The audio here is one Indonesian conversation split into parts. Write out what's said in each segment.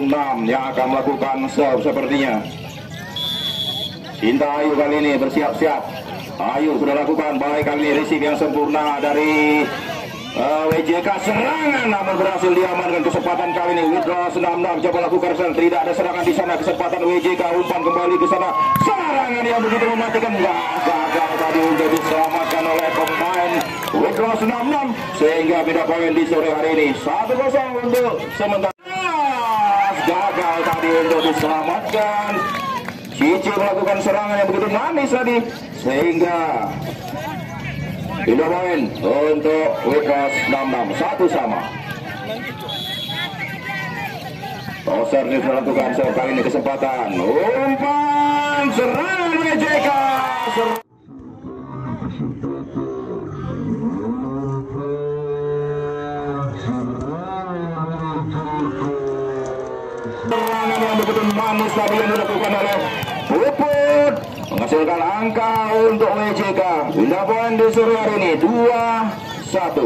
6 yang akan melakukan serve sepertinya. Cinta Ayu kali ini bersiap-siap. Ayu sudah lakukan baik kali ini, receive yang sempurna dari WJK, serangan namun berhasil diamankan. Kesempatan kali ini Widros 66 coba lakukan serang, tidak ada serangan di sana. Kesempatan WJK, umpan kembali ke sana, serangan yang begitu mematikan, gagal tadi untuk diselamatkan oleh pemain Widros 66 sehingga beda poin di sore hari ini 1-0 untuk sementara. Gagal tadi untuk diselamatkan. Cici melakukan serangan yang begitu manis tadi sehingga beda poin untuk Widros 66, 1-1. Toser ini melakukan serve kali ini, kesempatan umpan serangan WJK. Serangan yang begitu manis tadi yang dilakukan oleh Puput menghasilkan angka untuk WJK. Beda poin di sore hari ini 2-1.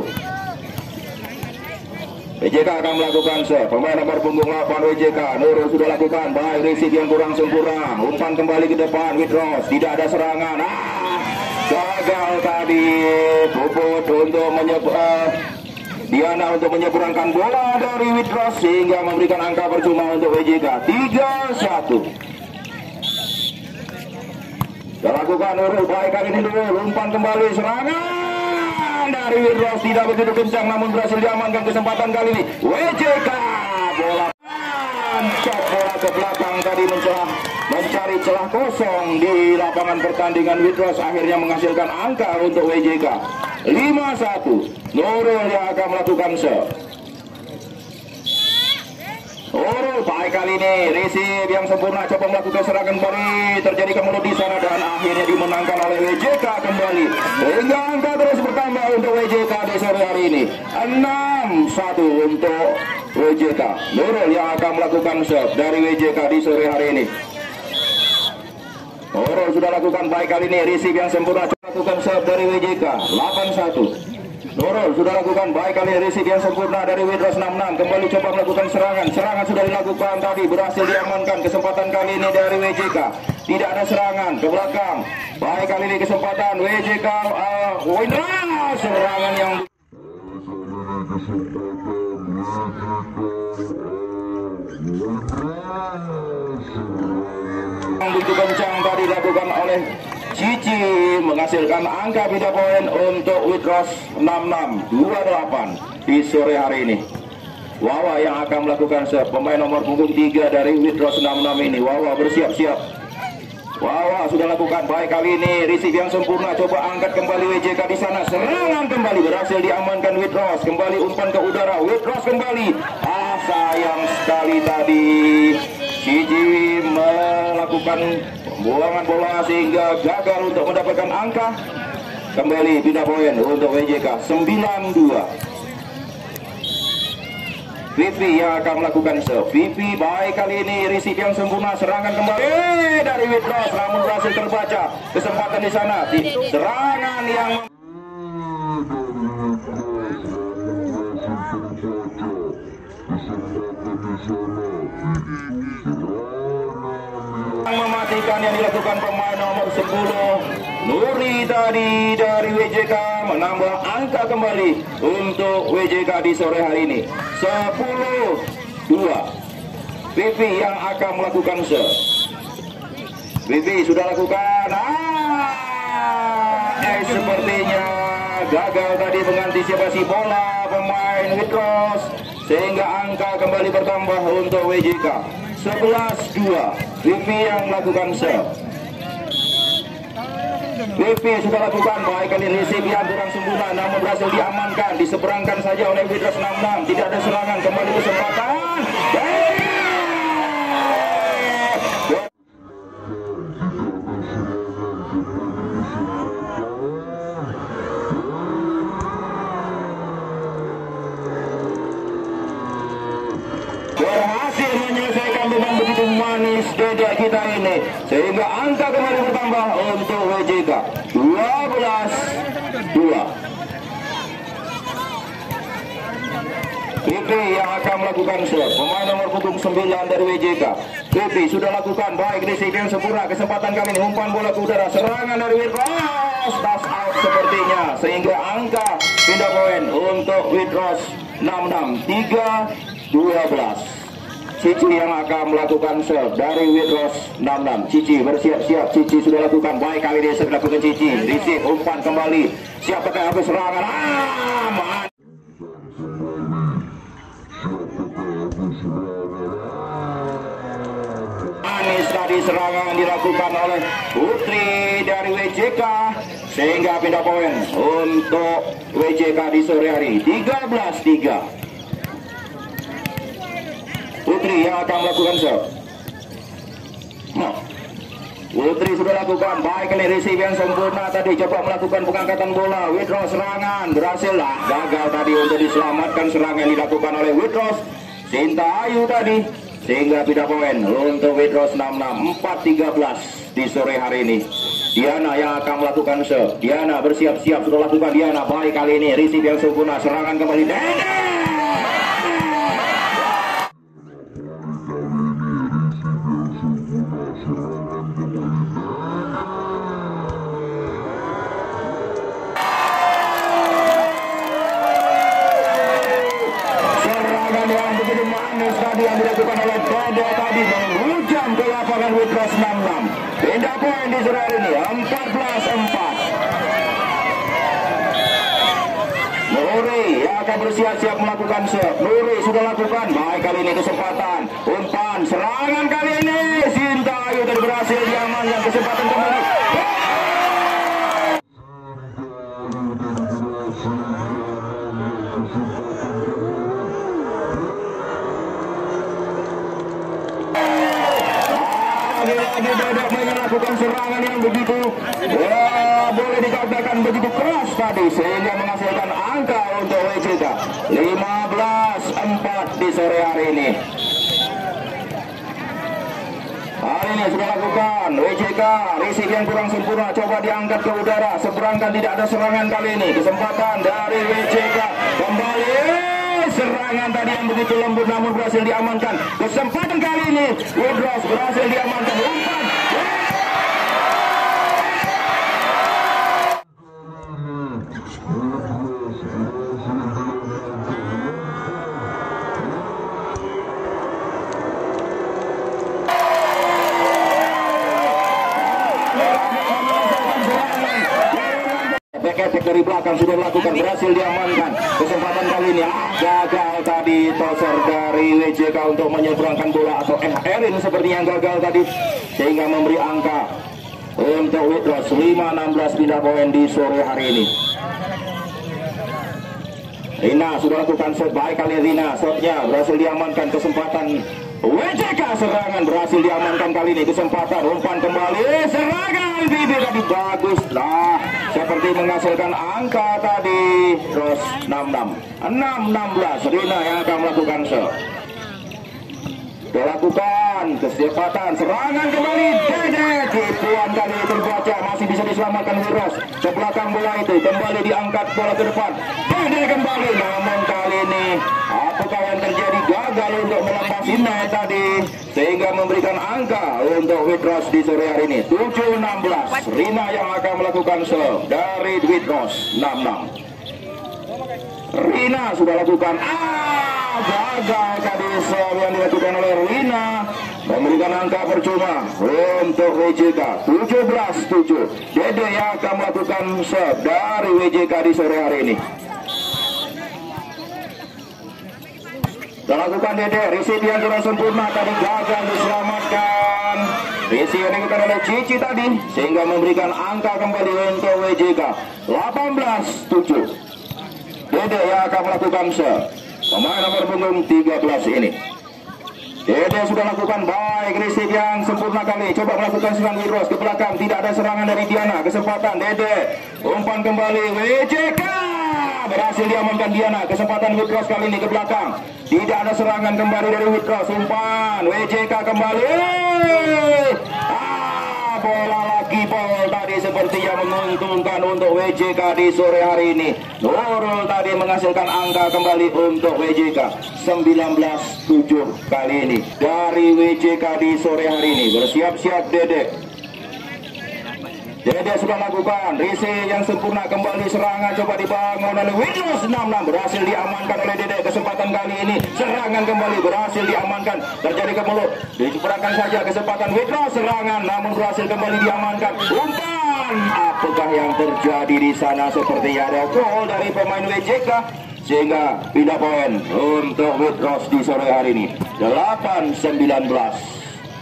WJK akan melakukan serve. Pemain nomor punggung 8 WJK, Nurul sudah lakukan baik, receive yang kurang sempurna. Umpan kembali ke depan Widros, tidak ada serangan. Gagal tadi Puput untuk Diana untuk menyeberangkan bola dari Widros sehingga memberikan angka percuma untuk WJK. 3-1. Dilakukan Nurul baik kali ini, Nurul umpan kembali, serangan dari Widros tidak begitu kencang namun berhasil diamankan. Kesempatan kali ini WJK, bola ke belakang tadi mencari celah kosong di lapangan pertandingan. Widros akhirnya menghasilkan angka untuk WJK. 5-1. Nurul yang akan melakukan serve. Nurul baik kali ini, receive yang sempurna, coba melakukan serangan kembali, terjadi kemudian di sana dan akhirnya dimenangkan oleh WJK kembali sehingga angka terus bertambah untuk WJK di sore hari ini. 6-1 untuk WJK. Nurul yang akan melakukan serve dari WJK di sore hari ini. Nurul sudah lakukan baik kali ini, receive yang sempurna, coba lakukan serve dari WJK. 8-1. Nurul sudah lakukan baik kali, receive yang sempurna dari Widros 66, kembali coba melakukan serangan sudah dilakukan tadi, berhasil diamankan. Kesempatan kali ini dari WJK, tidak ada serangan ke belakang, baik kali ini kesempatan WJK, serangan yang begitu kencang tadi dilakukan oleh Cici, menghasilkan angka beda poin untuk Widros 66, 2-8 di sore hari ini. Wawa yang akan melakukan serve, pemain nomor punggung 3 dari Widros 66 ini. Wawa bersiap-siap. Wawa sudah lakukan baik kali ini, receive yang sempurna, coba angkat kembali WJK di sana, serangan kembali berhasil diamankan Widros, kembali umpan ke udara, Widros kembali. Sayang sekali tadi Cici melakukan pembuangan bola sehingga gagal untuk mendapatkan angka. Kembali pindah poin untuk WJK. 9-2. Vivi yang akan melakukan serve. Vivi baik kali ini, receive yang sempurna, serangan kembali dari Widros namun berhasil terbaca. Kesempatan di sana, serangan yang mematikan yang dilakukan pemain nomor 10 Nuri tadi dari WJK, menambah angka kembali untuk WJK di sore hari ini. 10-2. Vivi yang akan melakukan serve. Vivi sudah lakukan, sepertinya gagal tadi mengantisipasi bola pemain Widros sehingga angka kembali bertambah untuk WJK. 11-2. Vivi yang melakukan serve. Vivi sudah lakukan baik kali, receive yang kurang sempurna namun berhasil diamankan, diseberangkan saja oleh Widros 66, tidak ada serangan, kembali kesempatan. Berhasil menyelesaikan dengan begitu manis dedek kita ini sehingga angka kembali bertambah untuk WJK. 12-2. Vivi yang akan melakukan serve. Pemain nomor punggung 9 dari WJK. Pipi sudah lakukan baik receive yang sempurna. Kesempatan kali ini umpan bola ke udara. Serangan dari Witros. Touch out sepertinya. Sehingga angka pindah poin untuk Witros 66 3-12. Cici yang akan melakukan serve dari Witros 66. Cici bersiap-siap. Cici sudah lakukan baik kali ini. Sudah lakukan Cici. Receive umpan kembali. Siap pakai habis serangan. Aman. Manis tadi serangan dilakukan oleh Putri dari WJK sehingga pindah poin untuk WJK di sore hari 13-3. Putri yang akan melakukan serve. Putri sudah lakukan baik ini receive yang sempurna tadi, coba melakukan pengangkatan bola. Witros serangan berhasil lah, gagal tadi untuk diselamatkan serangan dilakukan oleh Witros Sinta Ayu tadi sehingga pindah poin untuk Witros 66 4-13 di sore hari ini. Diana yang akan melakukan serve. Diana bersiap-siap sudah lakukan. Diana baik kali ini receive yang sempurna, serangan kembali Dede. Yang dilakukan oleh Dede tadi menghujam ke lapangan Witros 66. Pindah poin di sore hari ini 14-4. Nuri yang akan bersiap-siap melakukan serve. Nuri sudah lakukan baik kali ini kesempatan umpan serangan kali ini Sinta Ayu tadi berhasil diamankan kesempatan kembali. Melakukan serangan yang begitu boleh dikatakan begitu keras tadi sehingga menghasilkan angka untuk WJK 15-4 di sore hari ini. Hari ini sudah lakukan WJK receive yang kurang sempurna, coba diangkat ke udara, seberangkan tidak ada serangan kali ini. Kesempatan dari WJK kembali. Serangan tadi yang begitu lembut namun berhasil diamankan. Kesempatan kali ini Witros berhasil diamankan. Umpan dari belakang sudah melakukan, berhasil diamankan. Kesempatan kali ini gagal tadi toser dari WJK untuk menyeberangkan bola atau Erin seperti yang gagal tadi sehingga memberi angka untuk Witros 5-16 pindah poin di sore hari ini. Rina sudah lakukan shot baik kali Rina, shotnya berhasil diamankan. Kesempatan WJK serangan berhasil diamankan kali ini. Kesempatan umpan kembali, serangan Bibi tadi bagus lah, seperti menghasilkan angka tadi. Terus 6-16 Rina yang akan melakukan shot. Dilakukan kesempatan serangan kembali Dede, tipuan kali terbaca, masih bisa diselamatkan Witros. Ke belakang bola itu kembali diangkat bola ke depan, Dede kembali, namun kali ini apakah yang terjadi, gagal untuk melepasi net tadi sehingga memberikan angka untuk Witros di sore hari ini 7-16. Rina yang akan melakukan serve dari Witros 66. Rina sudah lakukan gagal tadi serve yang dilakukan oleh Rina, memberikan angka percuma untuk WJK 17-7. Dede yang akan melakukan serve dari WJK di sore hari ini. Lakukan Dede, receive yang kurang sempurna tadi gagal diselamatkan. Receive yang dilakukan oleh Cici tadi sehingga memberikan angka kembali untuk WJK 18-7. Dede yang akan melakukan serve. Pemain nomor punggung 13 ini. Dede sudah lakukan baik receive yang sempurna kali. Coba melakukan serangan Witros ke belakang, tidak ada serangan dari Diana. Kesempatan Dede, umpan kembali WJK. Berhasil diamankan Diana. Kesempatan Witros kali ini ke belakang. Tidak ada serangan kembali dari Witros. Umpan WJK kembali. bola lagi, ball tadi sepertinya menguntungkan untuk WJK di sore hari ini. Nurul tadi menghasilkan angka kembali untuk WJK 19-7 kali ini dari WJK di sore hari ini. Bersiap-siap Dede. Dede sudah lakukan, Risi yang sempurna kembali serangan coba dibangun oleh Widros 66 berhasil diamankan oleh Dede. Kesempatan kali ini serangan kembali berhasil diamankan, terjadi ke mulut, diperangkan saja kesempatan Widros serangan namun berhasil kembali diamankan. Umpan, apakah yang terjadi di sana? Seperti ada gol dari pemain WJK sehingga pindah poin untuk Widros di sore hari ini 8-19.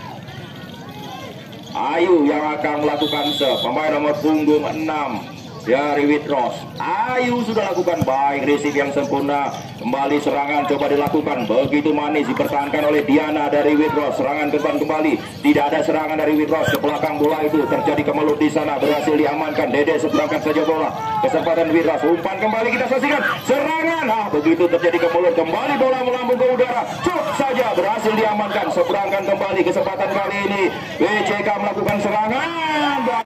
Ayu yang akan melakukan pemain nomor punggung 6 dari Widros. Ayu sudah lakukan baik, receive yang sempurna, kembali serangan coba dilakukan, begitu manis dipertahankan oleh Diana dari Widros. Serangan depan kembali, tidak ada serangan dari Widros ke belakang, bola itu terjadi kemelut di sana, berhasil diamankan. Dede seberangkat saja bola, kesempatan Widros, umpan kembali kita saksikan serangan, begitu terjadi kemelut, kembali bola melambung ke udara, cuk saja berhasil diamankan. Seberangkan kembali, kesempatan kali ini WJK melakukan serangan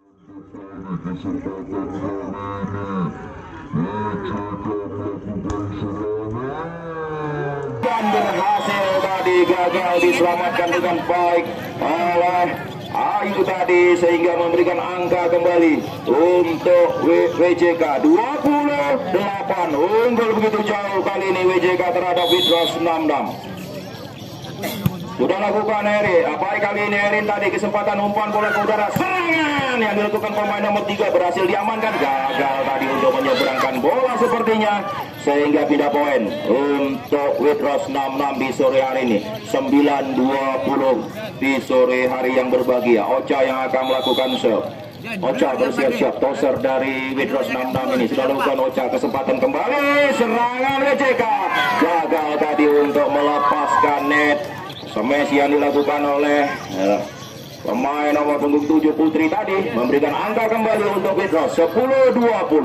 dan berhasil tadi, gagal diselamatkan dengan baik oleh Ayu tadi sehingga memberikan angka kembali untuk WJK 28. Unggul begitu jauh kali ini WJK terhadap Widros 66. Sudah lakukan Erin, apa kali ini Erin tadi kesempatan umpan bola ke udara, serangan yang dilakukan pemain nomor 3 berhasil diamankan, gagal tadi untuk menyeberangkan bola sepertinya sehingga pindah poin untuk Widros 66 di sore hari ini 9-20 di sore hari yang berbahagia. Ocha yang akan melakukan serve. Ocha bersiap-siap, toser dari Widros 66 ini sudah lakukan. Ocha kesempatan kembali, serangan WJK gagal tadi untuk melepaskan net. Smash yang dilakukan oleh pemain nomor punggung 7 Putri tadi memberikan angka kembali untuk Widros 10-20.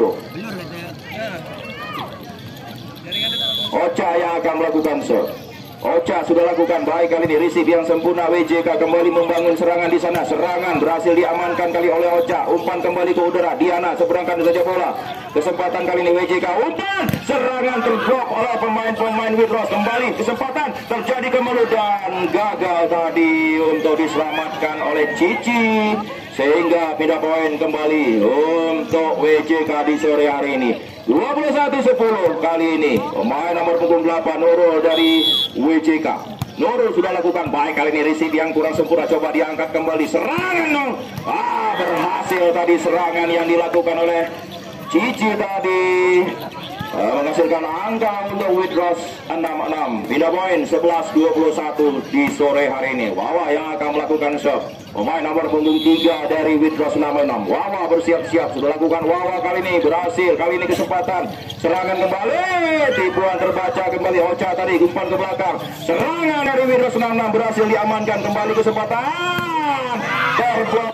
Ocha yang akan melakukan serve. Ocha sudah lakukan baik kali ini, receive yang sempurna. WJK kembali membangun serangan di sana. Serangan berhasil diamankan kali oleh Ocha. Umpan kembali ke udara. Diana seberangkan saja bola. Kesempatan kali ini WJK, umpan, serangan terblok oleh pemain Widros. Kembali kesempatan terjadi kemelut dan gagal tadi untuk diselamatkan oleh Cici sehingga pindah poin kembali untuk WJK di sore hari ini 21-10 kali ini. Pemain nomor punggung 8 Nurul dari WJK. Nurul sudah lakukan baik kali ini, receive yang kurang sempurna coba diangkat kembali, serangan berhasil tadi serangan yang dilakukan oleh Cici tadi menghasilkan angka untuk Widros 66. Pindah poin 11-21 di sore hari ini. Wawa yang akan melakukan serve. Pemain nomor punggung 3 dari Widros 66. Wawa bersiap-siap, sudah lakukan. Wawa kali ini berhasil, kali ini kesempatan serangan kembali, tipuan terbaca kembali. Ocha tadi umpan ke belakang, serangan dari Widros 66 berhasil diamankan. Kembali kesempatan terblok.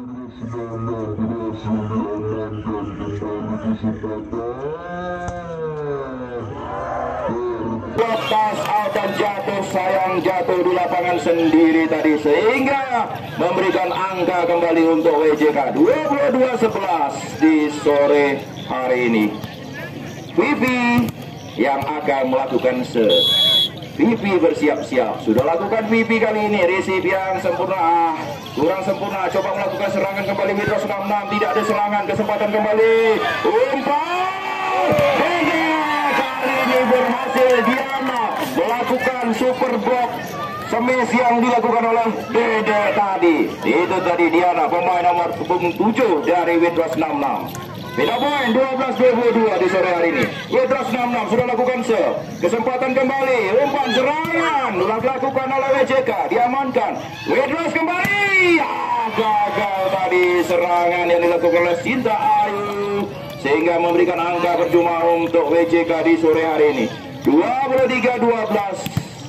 Lepas out dan jatuh, sayang jatuh di lapangan sendiri tadi sehingga memberikan angka kembali untuk WJK 22-11 di sore hari ini. Vivi yang akan melakukan serve. Vivi bersiap-siap, sudah lakukan Vivi kali ini, receive yang sempurna, kurang sempurna, coba melakukan serangan kembali. Widros 66, tidak ada serangan, kesempatan kembali, umpan, kali ini berhasil. Diana melakukan super block smash yang dilakukan oleh Dede tadi. Itu tadi Diana, pemain nomor punggung 7 dari Widros 66. Beda poin 12-22 di sore hari ini. Widros 66 sudah lakukan serve. Kesempatan kembali, umpan serangan dilakukan oleh WJK, diamankan. Widros kembali, gagal tadi serangan yang dilakukan oleh Sinta Ayu sehingga memberikan angka percuma untuk WJK di sore hari ini 23-12.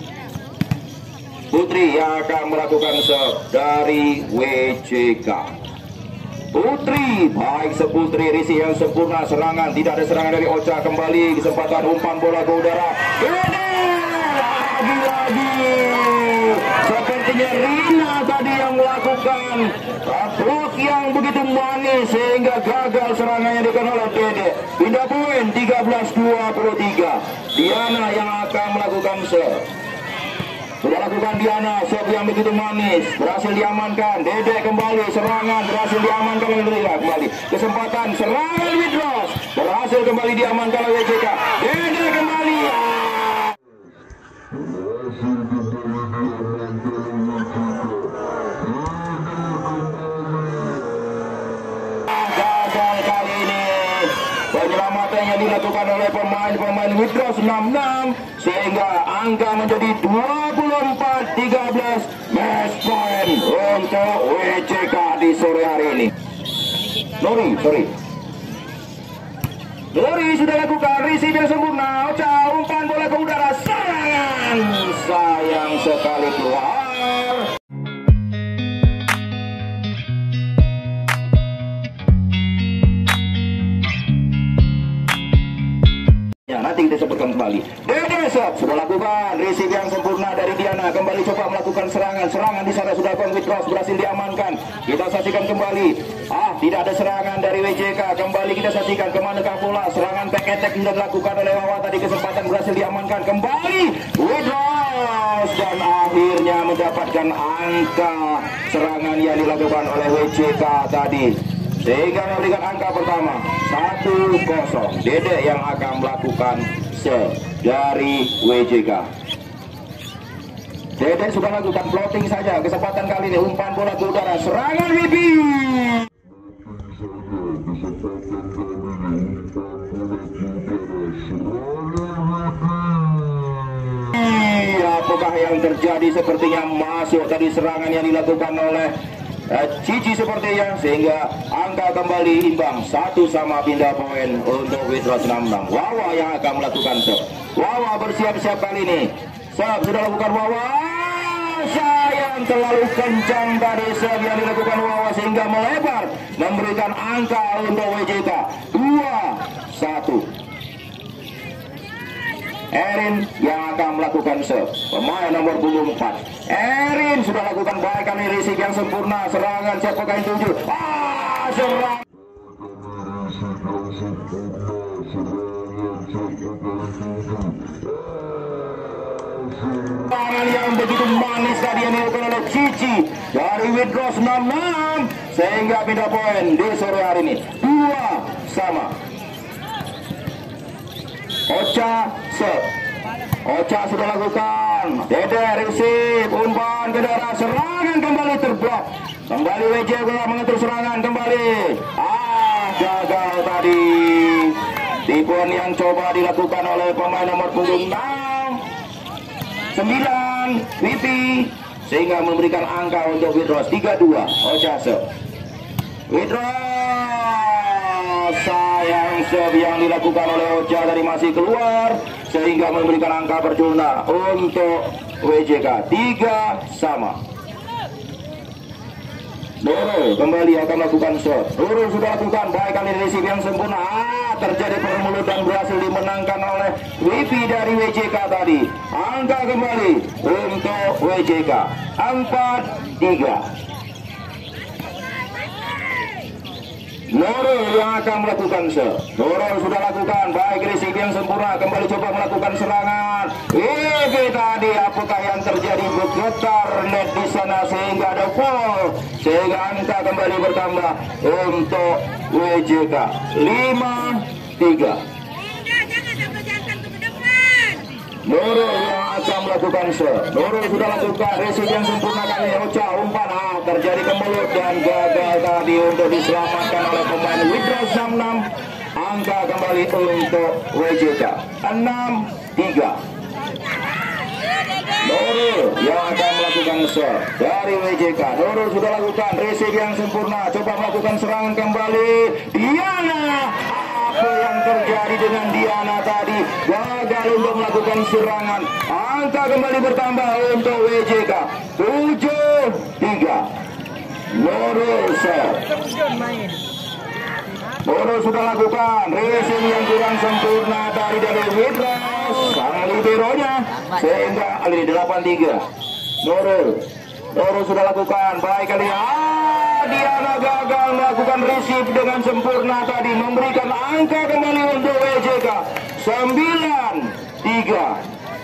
Putri yang akan melakukan serve dari WJK. Putri, baik seputri, risi yang sempurna, serangan, tidak ada serangan dari Ocha. Kembali kesempatan umpan bola ke udara, lagi-lagi sepertinya Rina tadi yang melakukan. Putri yang begitu manis sehingga gagal serangannya dilakukan oleh Dede. Pindah poin 13-23. Diana yang akan melakukan serve. Sudah lakukan Diana, serve yang begitu manis, berhasil diamankan. Dede kembali, serangan berhasil diamankan oleh Rila. Kembali kesempatan serangan Widros, berhasil kembali diamankan oleh WJK. Dede kembali. Gagal kali ini. Penyelamatan yang dilakukan oleh pemain Widros 66 sehingga angka menjadi 24-13. Match point untuk WJK di sore hari ini. Nuri sudah lakukan receive yang sempurna. Ocha umpan bola ke udara, serangan sayang sekali keluar. Nanti kita sebutkan kembali. Dede sudah lakukan receive yang sempurna dari Diana. Kembali coba melakukan serangan di sana sudah Widros berhasil diamankan. Kita saksikan kembali. Tidak ada serangan dari WJK. Kembali kita saksikan kemanakah bola. Serangan back attack sudah dilakukan oleh Wawa tadi, kesempatan berhasil diamankan. Kembali Widros dan akhirnya mendapatkan angka serangan yang dilakukan oleh WJK tadi, sehingga memberikan angka pertama 1-0. Dede yang akan melakukan serve dari WJK. Dede sudah lakukan floating saja. Kesempatan kali ini umpan bola ke udara, serangan Wibi. Apakah yang terjadi? Sepertinya masuk tadi serangan yang dilakukan oleh Cici sepertinya, sehingga angka kembali imbang 1-1. Pindah poin untuk Widros 66. Wawa yang akan melakukan serve. Wawa bersiap-siap kali ini. Serve sudah lakukan Wawa. Sayang, terlalu kencang tadi serve yang dilakukan Wawa sehingga melebar, memberikan angka untuk WJK 2-1. Erin yang akan melakukan serve, pemain nomor 24. Erin sudah lakukan baik kali receive yang sempurna. Serangan siapa kain 7. Serangan yang begitu manis tadi yang dilakukan oleh Cici dari Widros 66 sehingga pindah poin di sore hari ini 2-2. Ocha serve. Ocha sudah lakukan. Dede receive, umpan ke darat, serangan kembali terblok. Kembali WJK mengatur serangan kembali. Gagal tadi. Tipuan yang coba dilakukan oleh pemain nomor punggung 9 Wipi sehingga memberikan angka untuk Widros 3-2. Ocha serve. Widros, sayang serve yang dilakukan oleh Ocha tadi masih keluar sehingga memberikan angka berjumlah untuk WJK 3-3. Nurul kembali akan melakukan shot. Nurul sudah lakukan baik kali receive yang sempurna. Terjadi permulutan berhasil dimenangkan oleh Wipi dari WJK tadi. Angka kembali untuk WJK 4-3. Nurul yang akan melakukan serve. Nurul sudah lakukan baik receive yang sempurna. Kembali coba melakukan serangan. Ini tadi apakah yang terjadi? Bergetar net di sana sehingga ada foul, sehingga angka kembali bertambah untuk WJK 5-3. Nurul yang akan melakukan serve. Nurul sudah lakukan receive yang sempurna kali ini. Ocha umpan terjadi kemelut dan gagal tadi untuk diselamatkan oleh pemain Widros 66. Angka kembali untuk WJK 6-3. Nurul yang akan melakukan serve dari WJK. Nurul sudah lakukan receive yang sempurna. Coba melakukan serangan kembali. Diana, apa yang terjadi dengan Diana tadi? Gagal untuk melakukan serangan. Angka kembali bertambah untuk WJK 7-3. Nurul serve. Nurul sudah lakukan receive yang kurang sempurna dari Widros sang liberonya sehingga 8-3. Nurul sudah lakukan baik kali. Diana gagal melakukan receive dengan sempurna tadi, memberikan angka kembali untuk WJK 9-3.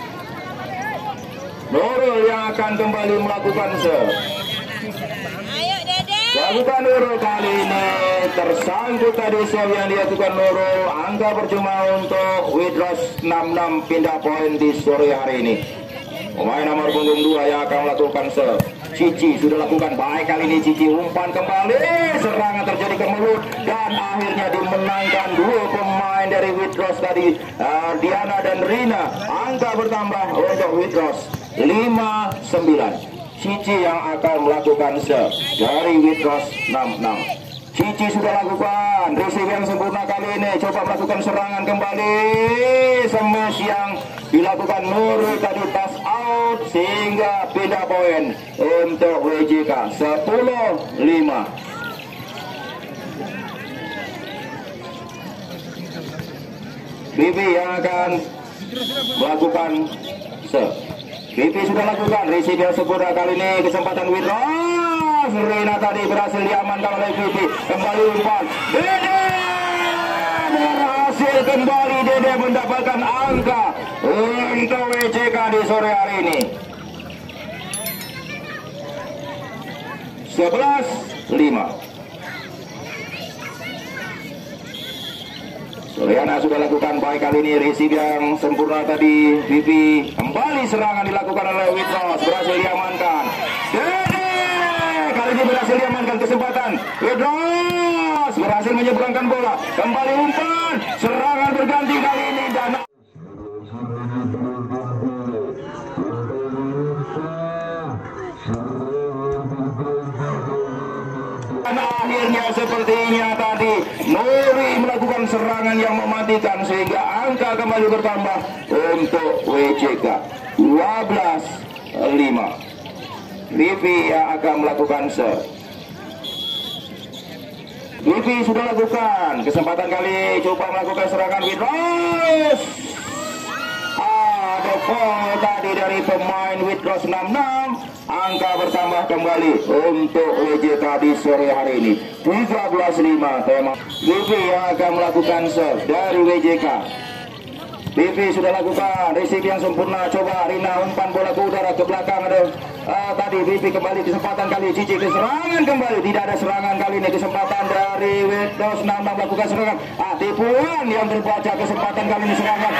Nurul yang akan kembali melakukan serve. Lakukan Nurul kali ini tersangkut tadi serve yang dilakukan Nurul. Angka percuma untuk Widros 66 pindah poin di sore hari ini. Pemain nomor punggung 2 yang akan melakukan serve. Cici sudah lakukan baik kali ini. Cici umpan kembali, serangan terjadi ke mulut dan akhirnya dimenangkan dua pemain dari Widros tadi, Diana dan Rina. Angka bertambah untuk Widros 5-9. Cici yang akan melakukan serve dari Widros 66. Cici sudah lakukan receive yang sempurna kali ini, coba melakukan serangan kembali. Smash yang dilakukan Nurul tadi pass out sehingga pindah poin untuk WJK 10-5. Bibi yang akan melakukan serve. Bibi sudah lakukan receive yang sempurna kali ini, kesempatan Widros. Rina tadi berhasil diamankan oleh Bibi. Kembali umpan Dede, berhasil kembali Dede mendapatkan angka untuk WJK di sore hari ini. 11-5. Suryana sudah lakukan baik kali ini, receive yang sempurna tadi. Bibi kembali serangan dilakukan oleh Widros, berhasil diamankan. Dede kali ini berhasil diamankan, kesempatan Widros berhasil menyeberangkan bola. Kembali umpan, serangan berganti kali ini dan akhirnya sepertinya tadi Nuri melakukan serangan yang mematikan sehingga angka kembali bertambah untuk WJK 12-5. Vivi yang akan melakukan serve. Vivi sudah lakukan kesempatan kali, coba melakukan serangan Widros. Ada foul tadi dari pemain Widros 66. Angka bertambah kembali untuk WJK di sore hari ini 13-5. Tema Vivi yang akan melakukan serve dari WJK. Vivi sudah lakukan receive yang sempurna, coba Rina umpan bola ke udara ke belakang. Ada tadi Vivi kembali, kesempatan kali Cici ke serangan kembali, tidak ada serangan kali ini, kesempatan dari Widros 66 melakukan serangan. Tipuan yang terbaca, kesempatan kali ini serangan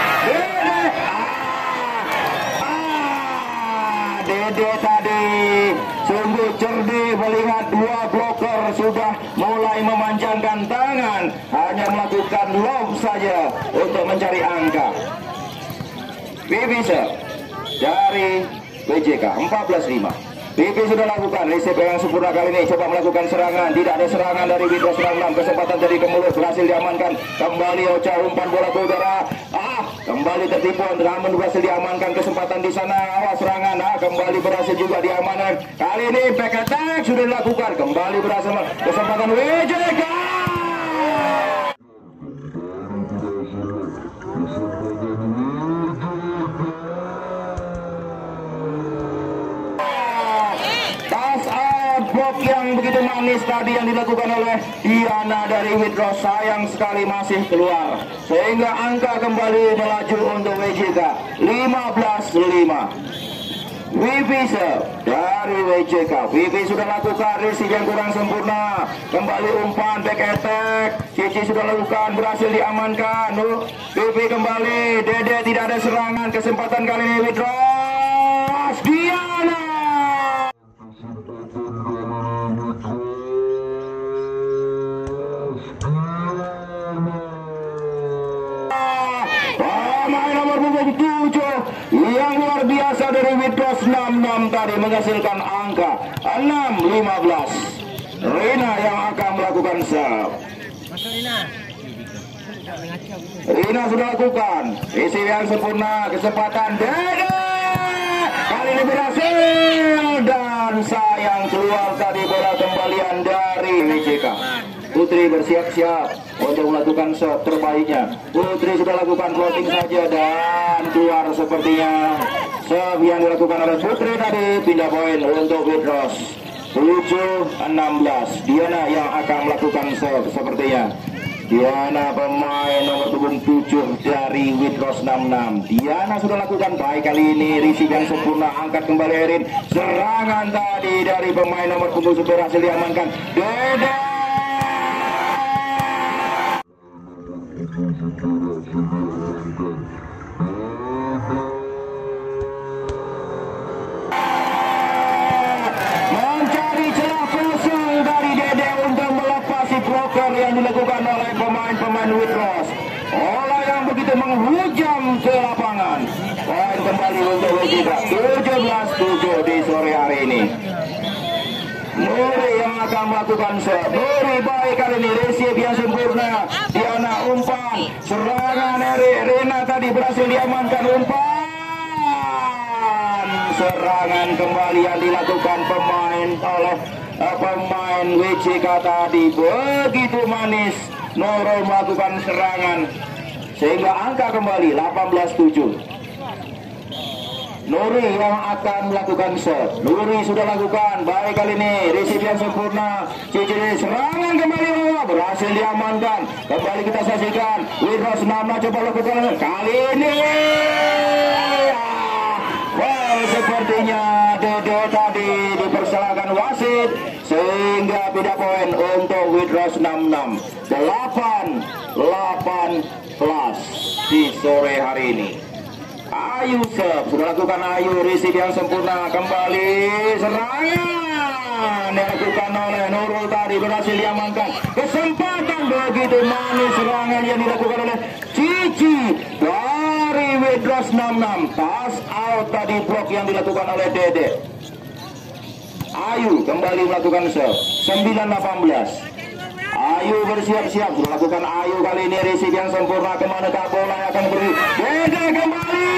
Dede tadi sungguh cerdik melihat dua bloker sudah mulai memanjangkan tangan, hanya melakukan lob saja untuk mencari angka. Bibi dari WJK 14-5. Bibi sudah lakukan receive yang sempurna kali ini, coba melakukan serangan, tidak ada serangan dari Widros 66, kesempatan dari ke mulut, berhasil diamankan. Kembali Ocha umpan bola ke udara, kembali tertipu, namun berhasil diamankan, kesempatan di sana, awas serangan, kembali berhasil juga diamankan. Kali ini back attack sudah dilakukan, kembali berhasil, kesempatan WJK. Blok yang begitu manis tadi yang dilakukan oleh Diana dari Widros sayang sekali masih keluar, sehingga angka kembali melaju untuk WJK 15-5. Vivi dari WJK. Vivi sudah lakukan receive yang kurang sempurna, kembali umpan back attack. Cici sudah lakukan, berhasil diamankan. Vivi kembali, Dede tidak ada serangan, kesempatan kali ini Widros. Diana yang luar biasa dari Widros 66 tadi menghasilkan angka 6-15. Rina yang akan melakukan serve. Rina sudah lakukan isi yang sempurna, kesempatan Dede kali ini berhasil dan sayang keluar tadi bola kembalian dari WJK. Putri bersiap-siap untuk melakukan serve terbaiknya. Putri sudah lakukan floating saja dan keluar sepertinya. Serve yang dilakukan oleh Putri tadi pindah poin untuk Widros 7-16. Diana yang akan melakukan serve sepertinya. Diana pemain nomor punggung 7 dari Witros 66. Diana sudah lakukan baik kali ini, receive yang sempurna, angkat kembali Erin. Serangan tadi dari pemain nomor punggung 10 berhasil diamankan. Dede mencari celah kosong dari Dede untuk melepasi blocker yang dilakukan oleh pemain-pemain Witros. Olah yang begitu menghujam ke lapangan. Poin kembali untuk WJK. 17-7 di sore hari ini. Nuri yang akan melakukan serve. Nuri baik kali ini, receive yang sempurna. Diana umpan, serangan Rena tadi berhasil diamankan, umpan. Serangan kembali yang dilakukan pemain WJK tadi begitu manis. Nurul melakukan serangan sehingga angka kembali 18-7. Nuri yang akan melakukan serve. Nuri sudah lakukan baik kali ini, receive yang sempurna. Cici serangan kembali berhasil diamankan. Kembali kita saksikan Witros 66 coba lakukan kali ini. Wow, sepertinya Dede tadi dipersalahkan wasit sehingga tidak poin untuk Witros 66. 8-18 di sore hari ini. Ayu serve, sudah lakukan Ayu, receive yang sempurna, kembali serangan dilakukan oleh Nurul tadi berhasil diamankan. Kesempatan begitu manis serangan yang dilakukan oleh Cici dari Witros 66. Pass out tadi blok yang dilakukan oleh Dede. Ayu kembali melakukan serve 9-18. Ayu bersiap-siap, melakukan Ayu kali ini, receive yang sempurna, kemana tak bola yang akan beri. Dede kembali.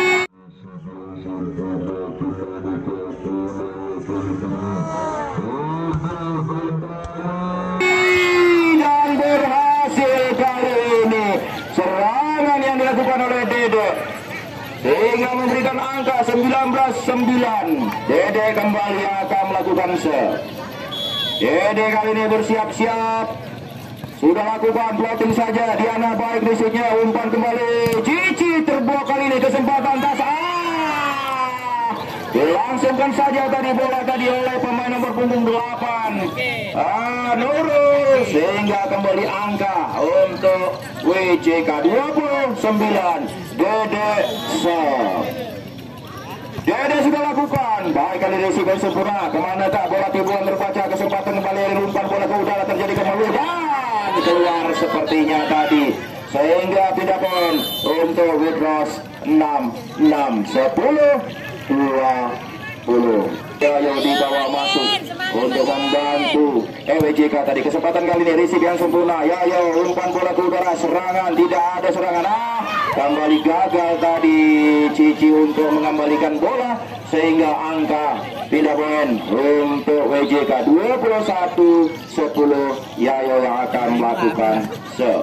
Dan berhasil kali ini serangan yang dilakukan oleh Dede sehingga memberikan angka 19-9. Dede kembali akan melakukan serve. Dede kali ini bersiap-siap, sudah lakukan blocking saja. Diana baik receive-nya, umpan kembali. Cici terblok kali ini, kesempatan tas. Dilangsungkan saja tadi bola tadi oleh pemain nomor punggung 8. Nurul sehingga kembali angka untuk WJK 29. Dede serve. Dede sudah lakukan baik kali receive sempurna, kemana tak bola tibuan terbaca, kesempatan kembali umpan bola ke udara, terjadi kemaluan dan keluar sepertinya tadi sehingga tidak poin untuk Witros 66. 10-20. Yayo dibawa masuk untuk membantu WJK tadi. Kesempatan kali ini receive yang sempurna. Yayo umpan bola ke udara, serangan tidak ada serangan. Kembali gagal tadi Cici untuk mengembalikan bola sehingga angka tidak poin untuk WJK 21-10. Yayo yang akan melakukan serve.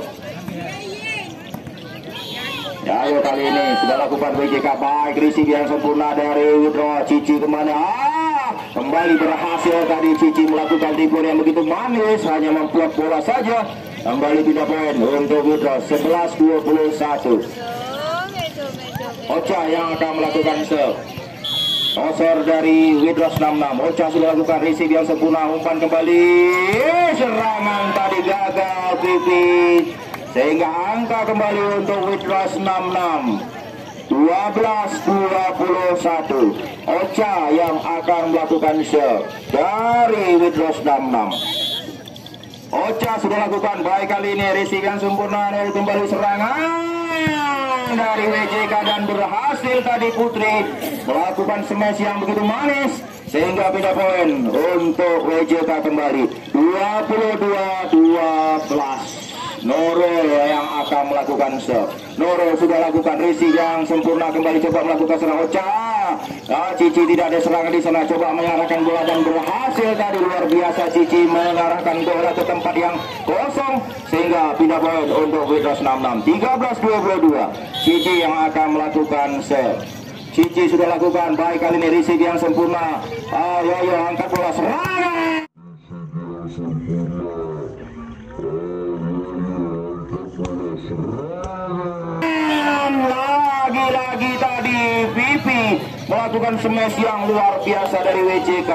Yayo kali ini sudah lakukan WJK baik, receive yang sempurna dari Witro. Cici kemana? Kembali berhasil tadi Cici melakukan tipuan yang begitu manis, hanya memblok bola saja. Kembali tidak poin untuk Witro 11-21. Ocha yang akan melakukan serve. Osor dari Witros 66. Ocha sudah lakukan receive yang sempurna, umpan kembali. Serangan tadi gagal pipis sehingga angka kembali untuk Witros 66. 12-21. Ocha yang akan melakukan serve dari Witros 66. Ocha sudah lakukan baik kali ini, receive yang sempurna, kembali serangan dari WJK dan berhasil tadi Putri melakukan smash yang begitu manis sehingga pindah poin untuk WJK kembali 22-12. Nurul yang akan melakukan serve. Nurul sudah lakukan receive yang sempurna, kembali coba melakukan serangan. Ocha. Cici tidak ada serangan di sana, coba mengarahkan bola dan berhasil tadi, luar biasa Cici mengarahkan bola ke tempat yang kosong sehingga pindah poin untuk Witros 66. 13-22. Cici yang akan melakukan serve. Cici sudah lakukan baik kali ini, receive yang sempurna. Yayo angkat bola, serangan. Lagi-lagi tadi Vivi melakukan smash yang luar biasa dari WJK.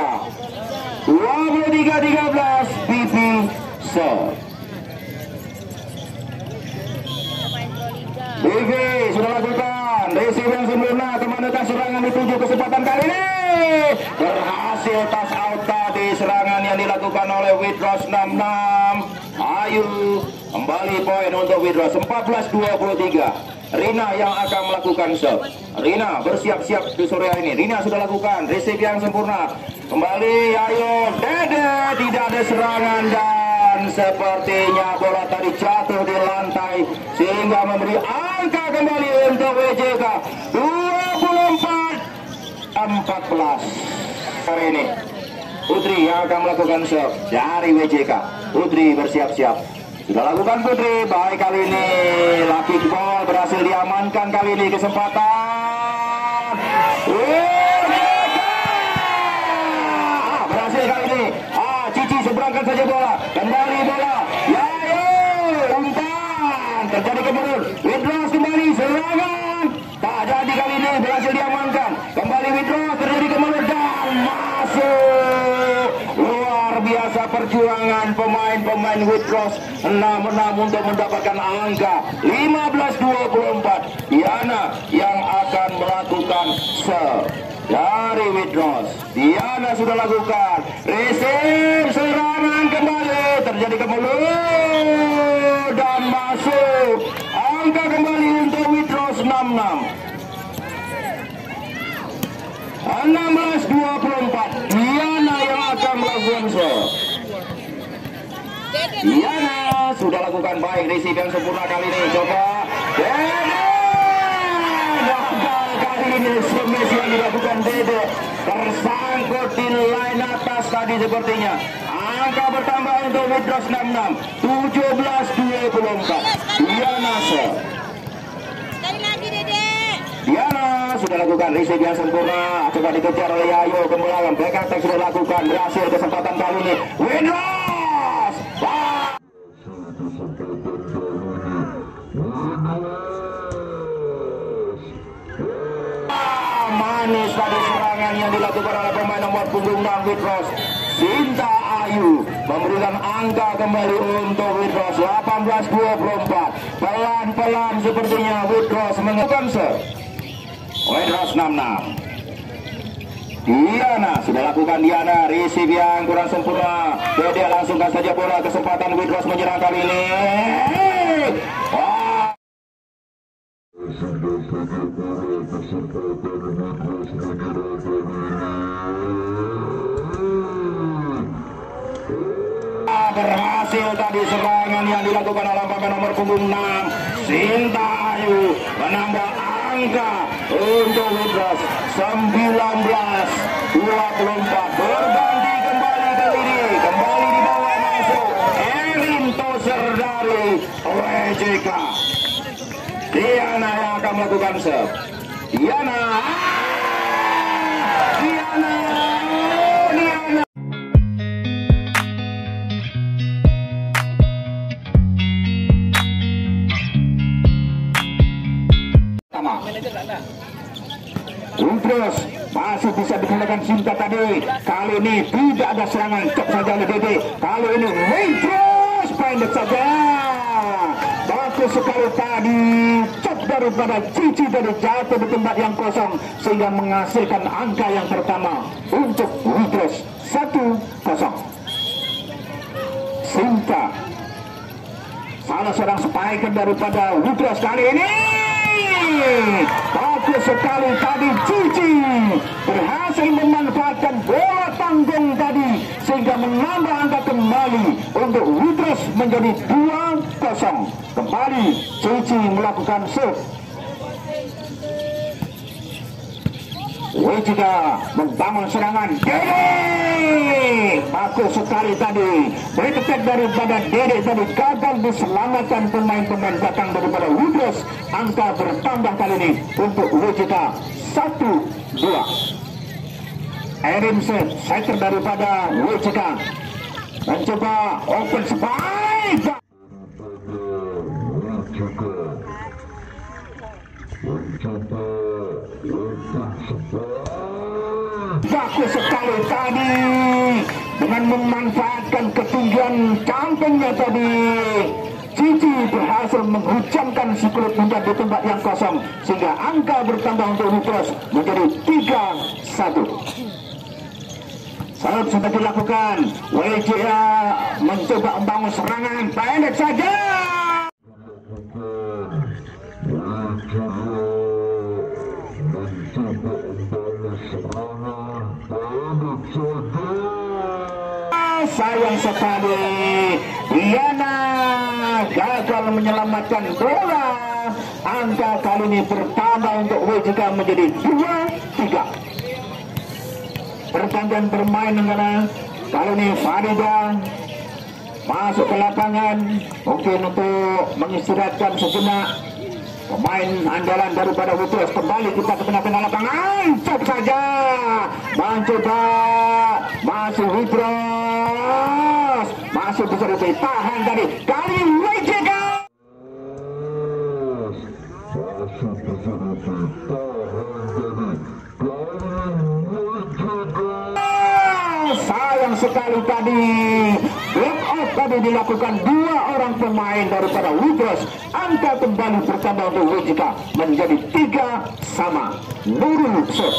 23-13 Vivi serve. Vivi sudah lakukan receive yang sempurna, kemanakan serangan dituju kesempatan kali ini berhasil touch out tadi serangan yang dilakukan oleh Widros 66. Ayu kembali poin untuk Widros 14-23. Rina yang akan melakukan serve. Rina bersiap-siap di sore hari ini. Rina sudah lakukan receive yang sempurna. Kembali ayo Dede, tidak ada serangan dan sepertinya bola tadi jatuh di lantai sehingga memberi angka kembali untuk WJK 24-14. Hari ini Putri yang akan melakukan serve dari WJK. Putri bersiap-siap. Sudah lakukan Putri, baik kali ini Lucky Ball berhasil diamankan kali ini kesempatan. Berhasil kali ini. Cici seberangkan saja bola, kembali bola. Ya umpan terjadi kemudian. Widros kembali serangan. Tak jadi kali ini berhasil diamankan. Kembali Widros terjadi kemudian dan masuk. Luar biasa perjuangan pemain Widros 6 untuk mendapatkan angka 15-24. Diana yang akan melakukan serve dari Widros. Diana sudah lakukan receive serangan kembali terjadi kemulut dan masuk angka kembali untuk Widros 66. 16-24. Diana yang akan melakukan serve. Diana sudah lakukan baik receive yang sempurna kali ini. Coba Dede gagal kali ini. Smash yang dilakukan Dede tersangkut di line atas tadi sepertinya. Angka bertambah untuk Widros 66 17-24. Diana serve. Diana sudah lakukan receive yang sempurna. Coba dikejar oleh Yayo. Kembali back attack sudah lakukan. Berhasil kesempatan kali ini Widros. Manis tadi serangan yang dilakukan oleh pemain nomor punggung 6 Widros. Sinta Ayu memberikan angka kembali untuk Widros 18-24. Pelan-pelan sepertinya Widros mengetukkan serve. Widros 66. Diana sudah lakukan. Diana receive yang kurang sempurna. Dede langsungkan saja bola. Kesempatan Widros menyerang kali ini. Berhasil tadi serangan yang dilakukan oleh pemain nomor punggung 6 Sinta Ayu menambah angka untuk Widros 19-24. Berganti kembali kali ini. Kembali di bawah masuk Erin Toser dari WJK. Diana yang akan melakukan serve. Diana. Widros masih bisa digunakan Sinta tadi. Kali ini tidak ada serangan, cek saja oleh Dede. Kali ini Widros pendek saja. Bagus sekali tadi. Cek daripada Cici dari jatuh di tempat yang kosong sehingga menghasilkan angka yang pertama untuk Widros 1-0. Sinta salah seorang spiker daripada Widros kali ini. Bagus sekali tadi Cici berhasil memanfaatkan bola tanggung tadi sehingga menambah angka kembali untuk Widros menjadi 2-0. Kembali Cici melakukan serve. WJK membangun serangan. Dede bagus sekali tadi. Break attack daripada Dede tadi gagal diselamatkan pemain-pemain belakang daripada Widros. Angka bertambah kali ini untuk WJK 1-2. Erin setter daripada WJK mencoba open spike. Bagus sekali tadi dengan memanfaatkan ketinggian kantongnya tadi. Cici berhasil menghujamkan si kulit muda di tempat yang kosong sehingga angka bertambah untuk Witros menjadi 3-1. Serve sudah dilakukan. WJA mencoba membangun serangan pendek saja. Sayang sekali, Diana gagal menyelamatkan bola. Angka kali ini bertambah untuk WJK menjadi 2-3. Pergantian bermain dengan kali ini Farida masuk ke lapangan mungkin untuk mengistirahatkan sejenak pemain andalan daripada Witros. Kembali kita ke tengah-tengah lapangan, cek saja mencoba masih Witros, masih bisa ditahan tadi kali WJK. Sayang sekali tadi block out tadi dilakukan dua orang pemain daripada Witros. Angka kembali bertambah untuk WJK menjadi 3-3. Nurul shot.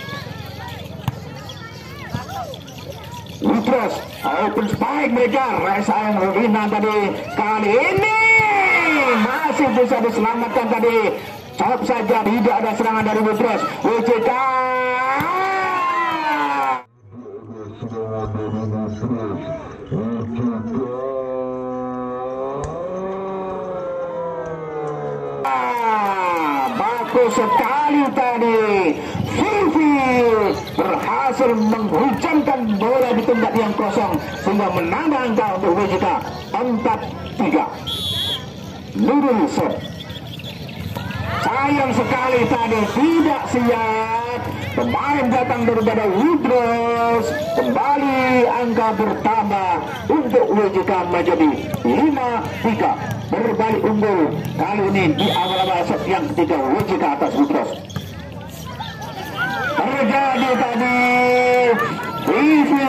Witros open spike mereka. Reza yang Rina tadi kali ini masih bisa diselamatkan tadi. Cop saja, tidak ada serangan dari Witros. WJK bagus sekali tadi. Vivi berhasil menghujamkan bola di tempat yang kosong sehingga menambah angka untuk WJK 4-3. Nurul shot. Sayang sekali tadi tidak siap. Pemain datang daripada Witros. Kembali angka bertambah untuk WJK menjadi 5-3. Berbalik unggul kali ini di awal-awal set yang ketiga WJK atas Witros. Terjadi tadi Vivi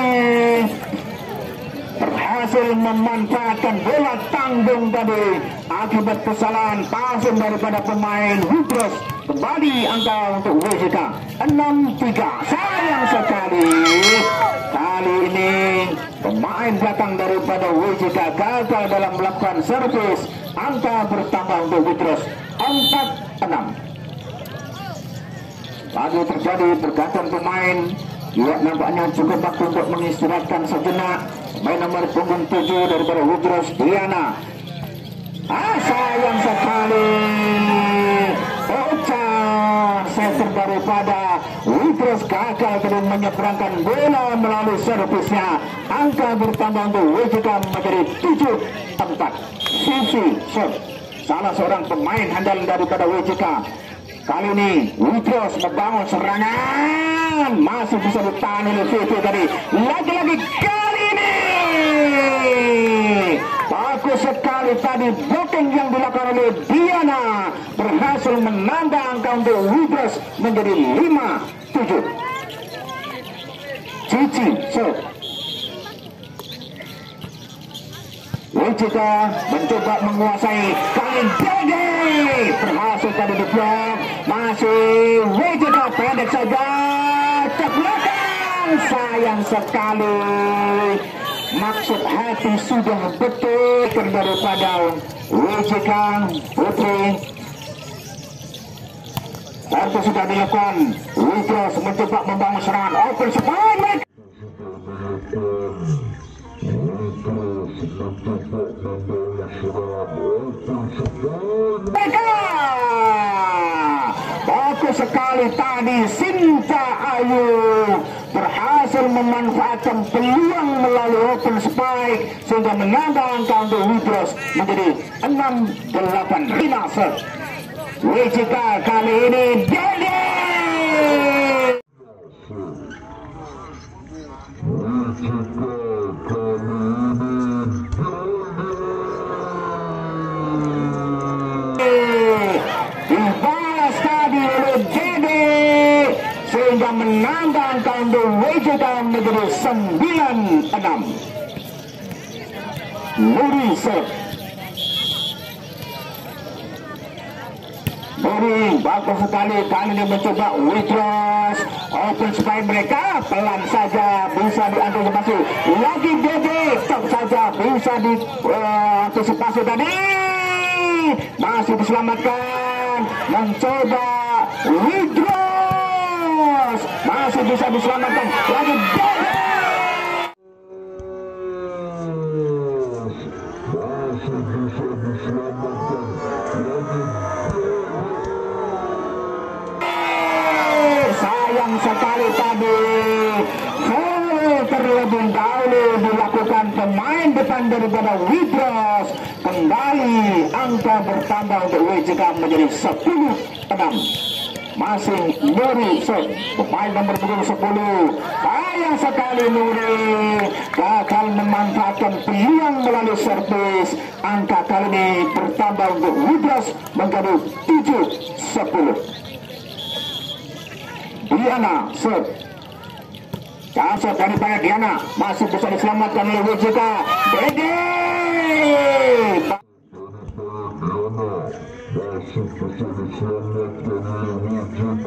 berhasil memanfaatkan bola tanggung tadi akibat kesalahan passing daripada pemain Witros. Kembali angka untuk WJK 6-3. Sayang sekali kali ini pemain belakang daripada WJK gagal dalam melakukan servis. Angka bertambah untuk Witros 4-6. Lagi terjadi pergantian pemain. Ya, nampaknya cukup waktu untuk mengistirahatkan sejenak. Main nomor punggung 7 daripada Witros, Diana. Sayang sekali. Center daripada Witros gagal belum menyeberangkan bola melalui servisnya. Angka bertambah untuk WJK menjadi 7-4. Vivi shot, salah seorang pemain handal daripada WJK. Kali ini Witros membangun serangan, masih bisa ditahan oleh Vivi tadi. Lagi-lagi kali ini bagus sekali tadi blocking yang dilakukan oleh Diana, berhasil menambah angka untuk Witros menjadi 5-7. Cici shot. WJK mencoba menguasai kali Dede, berhasil tadi di blok. Masih WJK pendek saja, ke belakang. Sayang sekali, maksud hati sudah betul daripada WJK Putri. Servis sudah dilakukan. Witros mencoba membangun serangan open spike. Bagus sekali tadi Sinta Ayu berhasil memanfaatkan peluang melalui open spike sehingga menambah angka untuk Witros menjadi 6-8. Rina set. WJK kali ini Dede. WJK kali menjadi 9-6. Nuri serve. Nuri bagus sekali, kali ini mencoba withdraw open supply mereka, pelan saja bisa diambil masuk. Lagi Dede, top saja bisa diantisipasi tadi, masih diselamatkan, mencoba withdraw, masih bisa diselamatkan, lagi Dede. Sayang sekali tadi terlebih dahulu dilakukan pemain depan daripada Widros. Kembali angka bertambah untuk WJK menjadi 10-6. Masih Nuri Sot, pemain nomor 10. Sayang sekali Nuri gagal memanfaatkan peluang melalui servis. Angka kali ini bertambah untuk Widros menjadi 7-10. Diana serve. Cacat daripada Diana masih bisa diselamatkan oleh WJK. Dede masih bisa diselamatkan oleh WJK.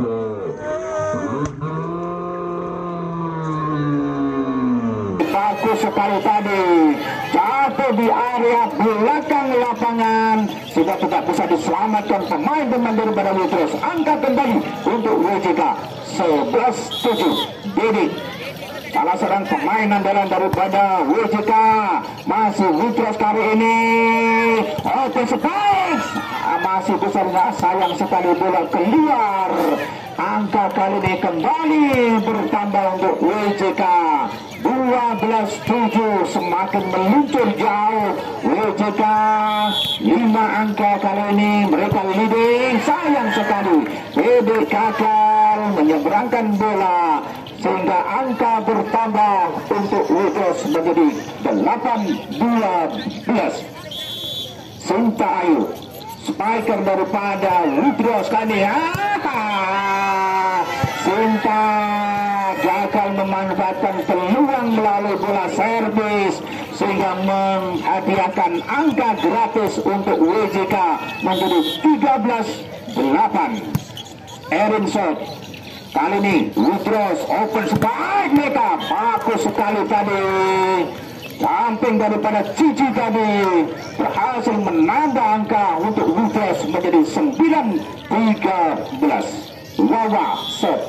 Bagus sekali tadi, jatuh di area belakang lapangan, sudah tidak bisa diselamatkan pemain daripada Widros. Angka kembali untuk WJK 11-7. Dede salah seorang pemain andalan daripada WJK, masih Widros kali ini. Oke, Spikes masih bisa, sayang sekali bola keluar. Angka kali ini kembali bertambah untuk WJK 12-7, semakin meluncur jauh WJK. 5 angka kali ini mereka leading. Sayang sekali Dede gagal menyeberangkan bola sehingga angka bertambah untuk Widros menjadi 8-12. Sinta Ayu, spiker daripada Widros kali. Sinta gagal memanfaatkan peluang melalui bola servis sehingga menghadiahkan angka gratis untuk WJK menjadi 13-8. Erin Shot kali ini Widros open spike mereka, bagus sekali tadi. Samping daripada Cici tadi berhasil menambah angka untuk Widros menjadi 9-13. Wawa Shot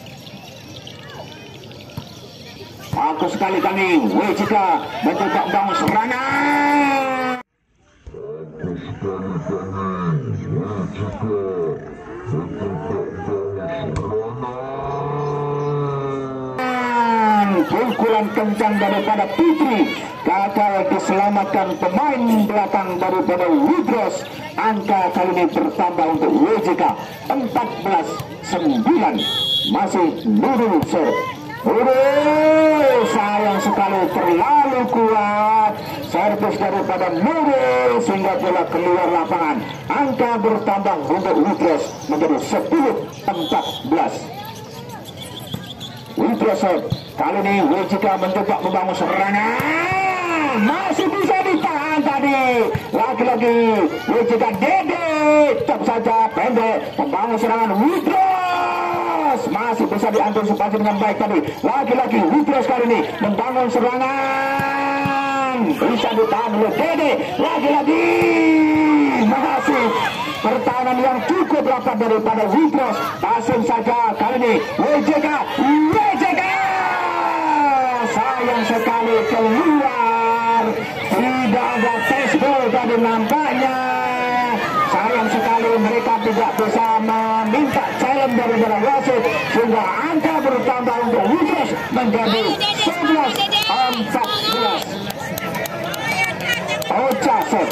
bagus sekali kali WJK mencoba membangun serangan. Bagus sekali kali WJK pukulan kencang daripada Putri gagal diselamatkan pemain belakang daripada Widros. Angka kali ini bertambah untuk WJK 14-9. Masih Nurul serve. Sayang sekali terlalu kuat servis daripada Nurul sehingga bola keluar lapangan. Angka bertambah untuk Widros menjadi 10-14. Widros kali ini WJK mencoba membangun serangan, masih bisa ditahan tadi. Lagi-lagi WJK Dede tetap saja pendek membangun serangan. Widros masih bisa diantisipasi dengan baik tadi. Lagi-lagi Widros kali ini membangun serangan, bisa ditahan oleh Dede. Lagi-lagi masih pertahanan yang cukup rapat daripada Widros. Pasang saja kali ini WJK. Sayang sekali keluar, tidak ada baseball tadi nampaknya. Sayang sekali mereka tidak bisa meminta challenge daripada wasit sehingga angka bertambah untuk Widros menjadi 11-14. Ocha set.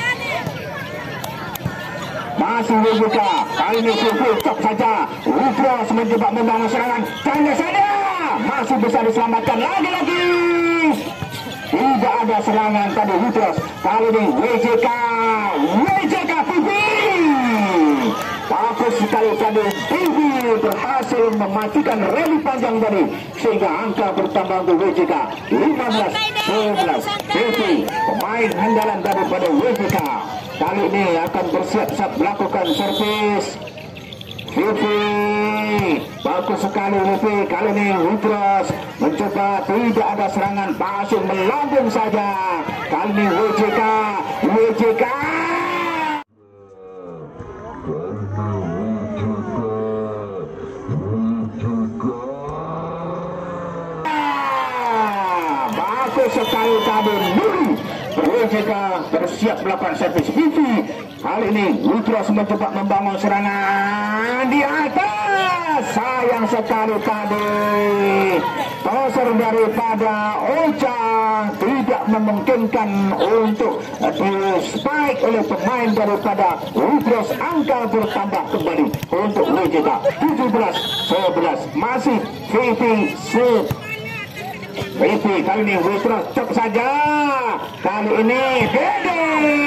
Masih WJK kali ini cukup saja. Widros mencoba membangun serangan. Tanya saja masih bisa diselamatkan. Lagi-lagi tidak ada serangan tadi Widros. Kali ini WJK Putri Bagus sekali tadi. Bibi berhasil mematikan rally panjang tadi sehingga angka bertambah untuk WJK 15-11. Bibi pemain andalan daripada WJK kali ini akan bersiap-siap melakukan servis. Vivi bagus sekali Vivi. Kali ini Witros mencoba, tidak ada serangan, pasir melambung saja. Kali ini WJK bagus sekali tadi. WJK bersiap melakukan servis. Vivi kali ini Witros mencoba membangun serangan di atas. Sayang sekali tadi toser daripada Ocha tidak memungkinkan untuk di spike oleh pemain daripada Witros. Angka bertambah kembali untuk WJK 17-11. Masih Vivi Vivi kali ini Witros cok saja. Kali ini Dede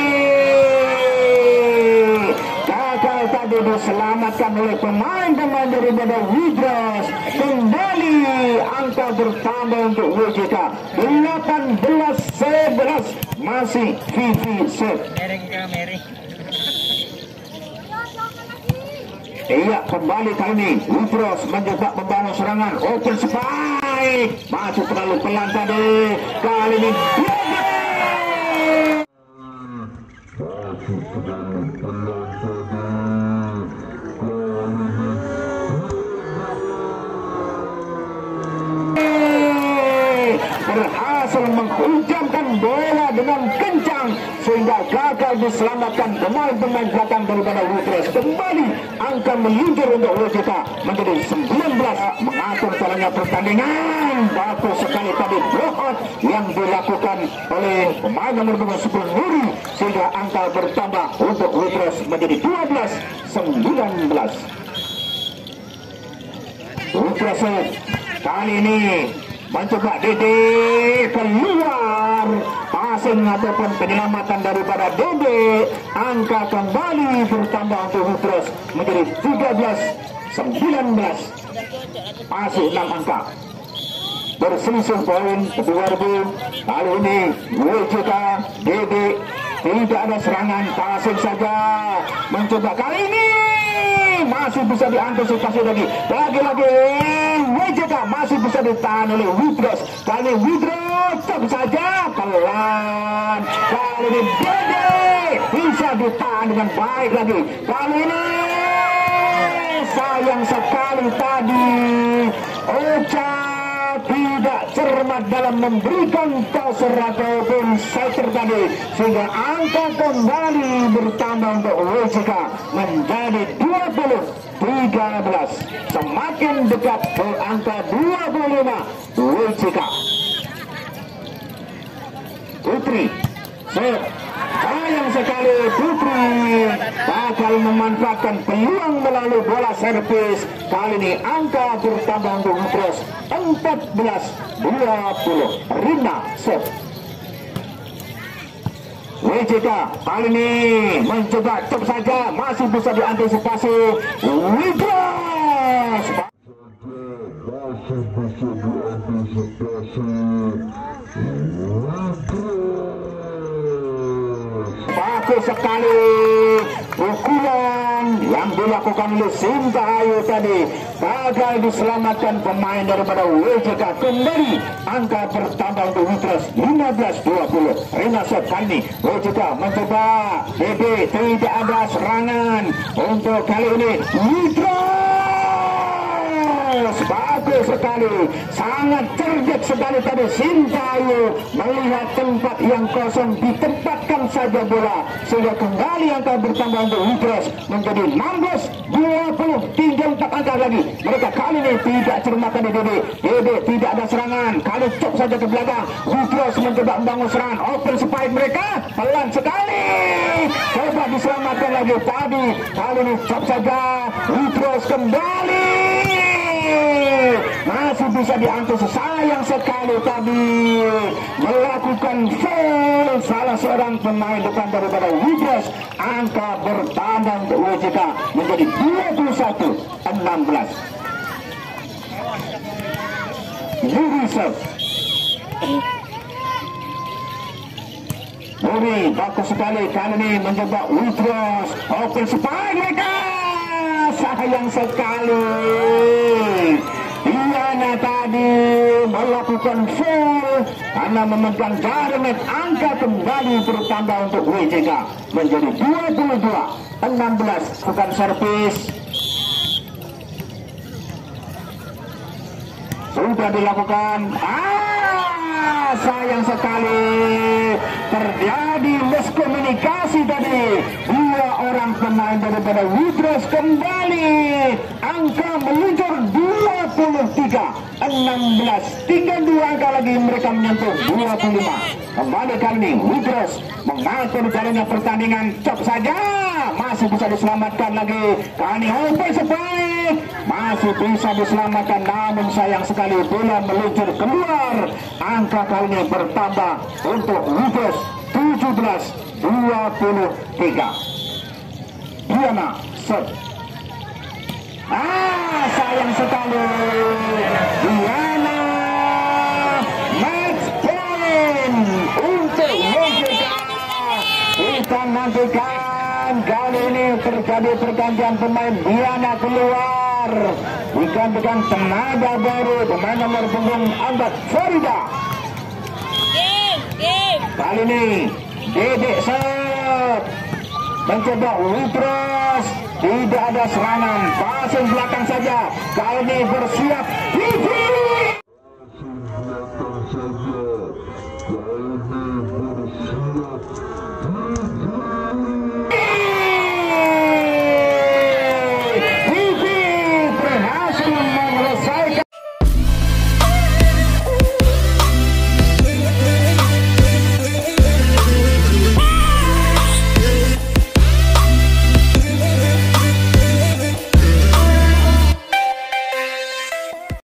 gagal tadi diselamatkan oleh pemain-pemain daripada Witros. Kembali angka bertambah untuk WJK 18-11. Masih Vivi set. Iya, kembali kali ini Witros mencoba membangun serangan. Open spike masih terlalu pelan tadi. Kali ini berhasil menghujamkan bola dengan kencang sehingga gagal diselamatkan pemain-pemain belakang daripada Witros. Kembali angka meluncur untuk WJK menjadi 19. Mengatur jalannya pertandingan. Bagus sekali tadi blowout yang dilakukan oleh pemain nomor 10 Nuri sehingga angka bertambah untuk Witros menjadi 12-19. Witros kali ini mencoba Dede keluar, passing ataupun penyelamatan daripada Dede. Angka kembali bertambah untuk Witros menjadi 13-19. Masih 6 angka berselisih poin kedua ribu. Kali ini WJK Dede tidak ada serangan, passing saja mencoba. Kali ini masih bisa diantisipasi lagi-lagi WJK masih bisa ditahan oleh Witros. Kali Witros cek saja pelan. Kali ini Dede bisa ditahan dengan baik lagi. Kali ini sayang sekali tadi Ocha tidak cermat dalam memberikan toser ataupun setter tadi sehingga angka kembali bertambah untuk WJK menjadi 20-13. Semakin dekat ke angka 25 WJK. Putri sayang sekali Putri bakal memanfaatkan peluang melalui bola servis. Kali ini angka bertambah untuk Witros 14-20. Rina set. WJK kali ini mencoba cek saja, masih bisa diantisipasi Witros. Bagus sekali pukulan yang dilakukan oleh Sintahayu tadi gagal diselamatkan pemain daripada WJK. Kembali angka bertambah untuk Witros 15-20. Rina set kali ini WJK mencoba Dede, tidak ada serangan untuk kali ini Witros. Bagus sekali, sangat cerdik sekali tadi Sintahayu melihat tempat yang kosong, ditempatkan saja bola sehingga kembali angka bertambah untuk Witros menjadi 16-20. Tinggal 4 angka lagi. Mereka kali ini tidak cermat tadi Dede tidak ada serangan, kali cok saja ke belakang. Witros mencoba membangun serangan, open spike mereka pelan sekali, coba diselamatkan lagi tadi. Kali ini cok saja Witros kembali masih bisa diantisipasi. Sayang sekali tadi melakukan foul salah seorang pemain depan daripada Wibres. Angka bertambah untuk WJK menjadi 21-16. Yuri Muri bagus sekali kali ini mencoba Wibres. Open spike mereka. Sayang sekali. Diana tadi melakukan foul karena memegang jaringan. Angka kembali bertambah untuk WJK menjadi 22-16. Bukan servis. Sudah dilakukan. Sayang sekali terjadi miskomunikasi tadi. Dua orang pemain daripada Wibres kembali. Angka meluncur 23-16. Tinggal 2 angka lagi mereka menyentuh 25. Kembali kali ini Wibres mengatur jalannya pertandingan. Cop saja. Masih bisa diselamatkan lagi. Kali open spike. Masih bisa diselamatkan. Namun sayang sekali bola meluncur keluar. Angka kali ini bertambah untuk Wibres 17-23. Diana set. Sayang sekali. Diana match point untuk WJK. Kita nantikan kali ini terjadi pergantian pemain. Diana keluar digantikan tenaga baru pemain nomor punggung 4 Farida. Kali ini Dedek set mencoba Wibres. Tidak ada serangan, passing belakang saja. Kali ini bersiap Vivi. Belakang saja. Kali ini bersiap Vivi.